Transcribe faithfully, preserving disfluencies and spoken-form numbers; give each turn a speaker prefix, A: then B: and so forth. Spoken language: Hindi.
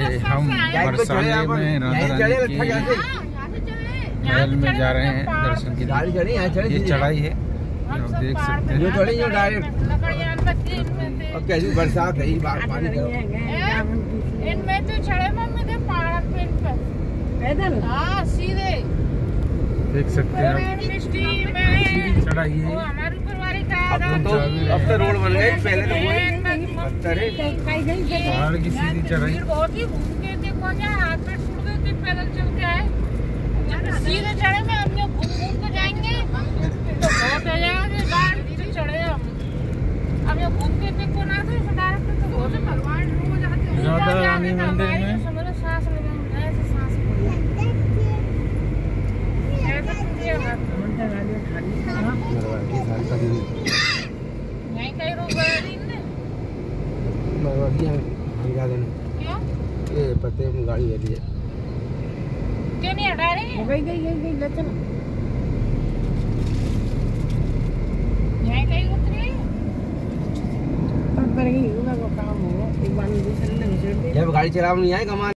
A: हम बरसाने में राधा रानी की महल में जा रहे हैं दर्शन के लिए। ये चढ़ाई है, आप देख सकते हैं।
B: कैसी बरसात है,
C: इनमें तो चढ़े मम्मी दे पहाड़ पे इन पर पैदल। हाँ सीधे
A: देख सकते हैं आप। चढ़ाई है
C: हमारी परिवार का।
B: अब तो अब तो रोड बन गई, पहले तो वही पत्थर है।
A: पहाड़ की सीधी चढ़ाई।
C: बहुत ही घूम के देखो क्या हाथ पे टूट गए थे, पैदल चल के आए। सीधे चढ़े में हम लोग घूम घूम के जाएंगे तो बहुत हो जाएगा। गाड़ी से चढ़े हम अब ये घूम के देखो ना तो डायरेक्ट तो बहुत भगवान हो जाते हैं।
A: राधा रानी मंदिर में
C: समझो सांस लेने ऐसे सांस ऐसे टूटे हाथ नहीं कहीं रोक गया नहीं ने क्यों
B: ये पते में गाड़ी है लिए
C: क्यों नहीं हटा रही है? गई गई गई ले चलो यहीं कहीं उतरी पर पर ही होगा वो काम हो एक बार दूसरे ने
B: जब गाड़ी चलाओ नहीं आए कमा